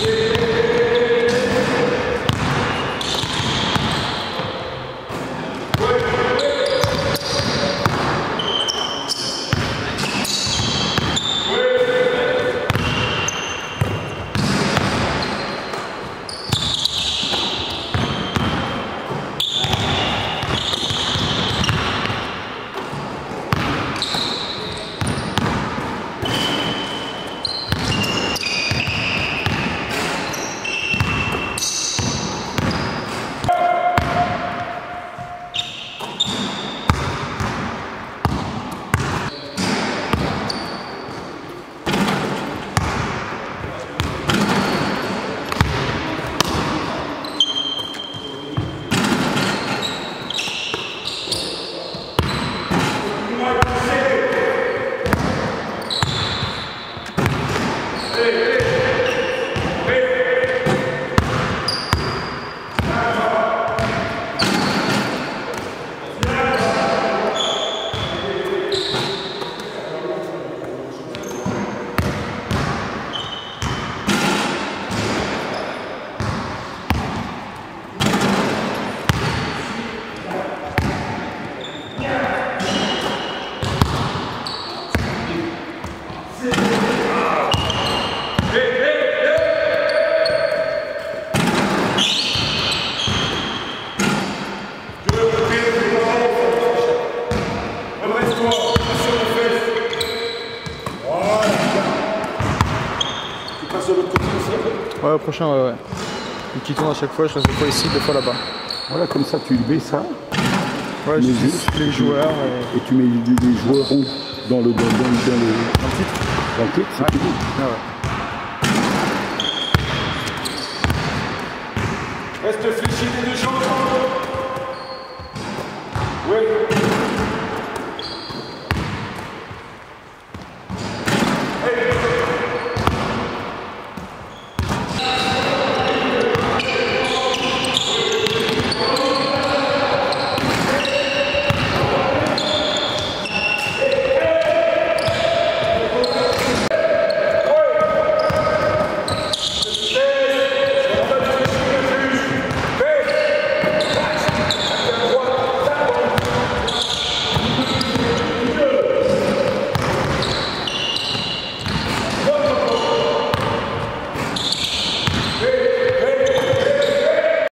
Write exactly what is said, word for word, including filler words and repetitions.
Ouais, au prochain, ouais, ouais. Donc il tourne à chaque fois, je reste deux fois ici, deux fois là-bas. Voilà, comme ça tu mets ça. Ouais, je juste les joueurs. Et... et tu mets les joueurs ronds dans le, dans, dans, dans le, dans le titre. Dans le titre, c'est ouais. fini. Ah ouais. Reste fléchi les deux jambes.